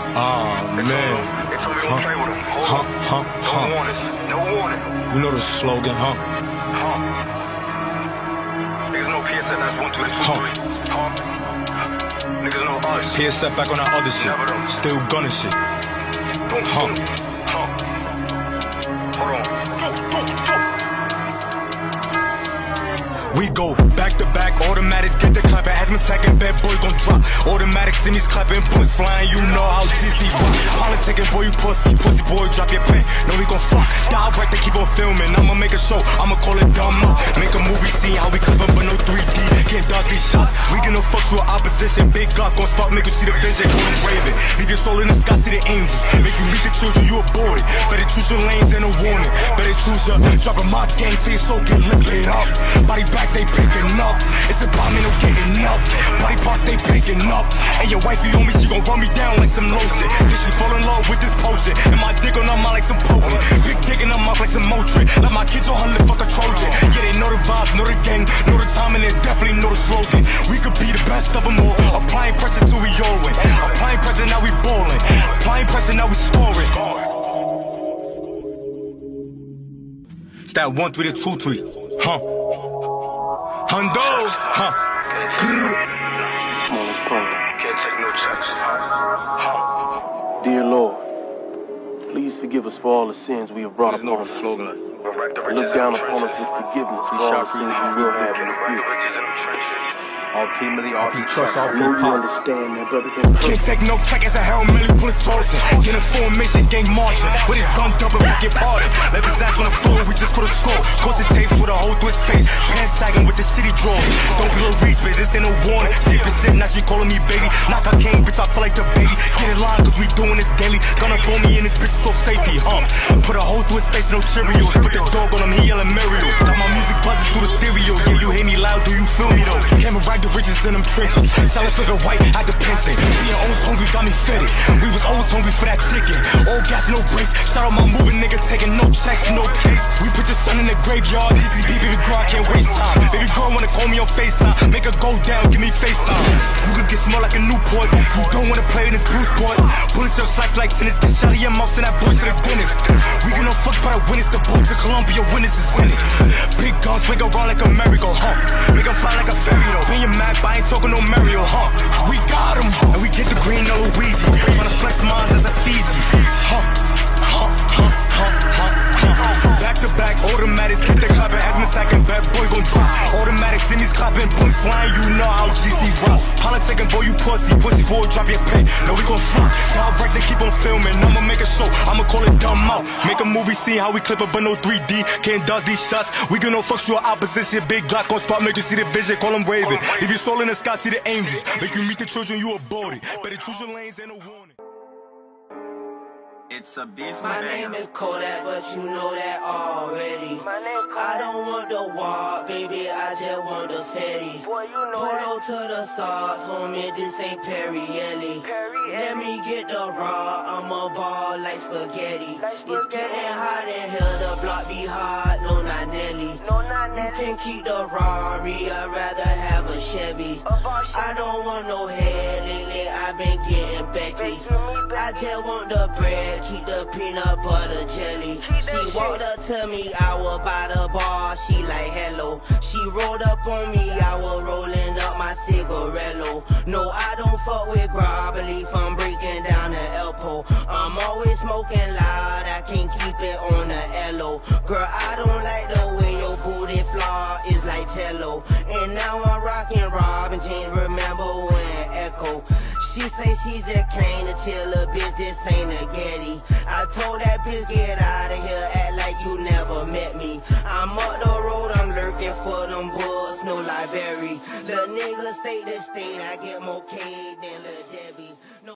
man. No warning. You know the slogan, Niggas know PSF, that's 1, 2, 3. Niggas know us. PSF back on that other shit. Still gunning shit. Hold on. We go back to back, automatics get the clapping. As me tagging, bad boy gon' drop. Automatics in these clapping, bullets flying. You know how GZ rock. Politicking, boy, you pussy boy, drop your pen. No, we gon' fuck. Die right, they keep on filming. I'ma make a show, I'ma call it dumb up. Make a movie scene, how we clip up, but no 3D. Can't dodge these shots. We gonna fuck through opposition. Big Glock gon' spot, make you see the vision. Call them raving. Leave your soul in the sky, see the angels. Make you meet the children, you aborted. Better choose your lanes and a warning. Better choose your dropping my gang till your soul get lit up. Body bags they picking up. It's about me no getting up. Body parts they picking up. And your wifey on me, she gon' run me down like some lotion. Then she fall in love with this potion. And my dick on her mind like some potent. Big dick in her mouth like some Motrin. Like my kids on her lip, fuck a Trojan. Yeah, they know the vibes, know the gang, know the time, and they definitely know the slogan. We could be the best of them all. Applying pressure till we all win. Applying pressure, now we ballin'. Applying pressure, now we scoring. It's that 1, 3 to 2, 3. Hundo, Come on, let's pray. Can't take no checks. Dear Lord, please forgive us for all the sins we have brought upon us. Look down upon us with forgiveness for all the sins we will have in the future. RP trust, RP I know you pop. understand that, brothers and Can't take no check as a Hail Mary bullets tossing. Get a formation, gang marching. With his gun double, we get pardon. Left his ass on the floor, we just could've scored. Coaching tapes with a hole through his face. Pants sagging with the city drawing. Don't be no reach, but this ain't no warning. She percent, now she calling me baby. Knock her king, bitch, I feel like the baby. Get in line, cause we doing this daily. Gonna pull me in this bitch, so safety, Put a hole through his face, no Cheerios. Put the dog on him, he yelling Mario. Got my music buzzing through the stereo. Yeah, you hear me loud, do you feel me though? Camera right the riches in them trenches. Selling figure white at the pension. Being always hungry got me fitted. We was always hungry for that chicken. All gas, no brakes. Shout out my moving nigga taking no checks, no case. We put your son in the graveyard. DTB, baby girl, I can't waste time. Baby girl wanna call me on FaceTime. Make her go down, give me FaceTime. You could get smell like a Newport. You don't wanna play in this blue sport. Bullets your sight like tennis. Get shot of your mouth, send that boy to the dentist. We get no fucks by the winners. The boat to Columbia, winners is in it. Big guns swing around like a merry-go, Make them fly like a ferry though. When you're mad, I ain't talking no Mario, We got him, and we get the green no Luigi. Tryna flex mines as a Fiji. Back to back, automatics get the clapping. As me attacking, bad boy gon' drop. Automatics in these clapping, bullets flying. You know how GC rock. Politicking, boy, you pussy boy, drop your pen. No, we gon' fuck. God right, they keep on filming. I'ma make a show, I'ma call it dumb out. Make a movie scene, how we clip up, but no 3D. Can't dodge these shots. We gonna fuck your opposition. Big Glock gon' spot, make you see the vision. Call them raving. Leave your soul in the sky, see the angels. Make you meet the children, you aborted. Better choose your lanes and a warning. It's a beast. My name is Kodak, but you know that already. I don't want the walk, baby, I just want the fatty. Polo to the socks, homie, this ain't Perrielli. Let me get the raw, I'm a ball like spaghetti. It's getting hot in here, the block be hot, no not Nelly. You can keep the Rari, I'd rather have a Chevy. I don't want no head, lately I've been getting Becky. I just want the bread, keep the peanut butter jelly. She walked up to me, I was by the bar, she like hello. She rolled up on me, I was rolling up my cigarello. No, I don't fuck with grab, believe I'm breaking down the elbow. I'm always smoking loud, I can't keep it on the LO. Girl, I don't like the way your booty flaw is like jello. And now I'm rocking Robin James, remember when Echo. She say she just came to chill, a bitch, this ain't a Getty. I told that bitch, get out of here, act like you never met me. I'm up the road, I'm lurking for them bulls, no library. The niggas stay the state, I get more K than Lil Debbie.